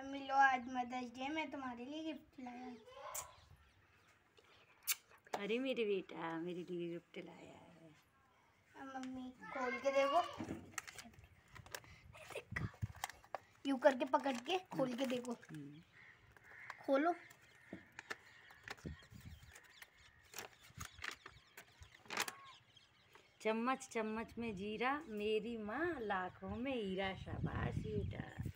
Mummy लो आज mother's day मैं तुम्हारे लिए गिफ्ट लाया। अरे मेरे बेटा मेरे लिए गिफ्ट लाया है। मम्मी खोल के देखो, यू करके पकड़ के खोल के देखो। खोलो। चम्मच चम्मच में जीरा, मेरी माँ लाखों में हीरा, शाबाश बेटा।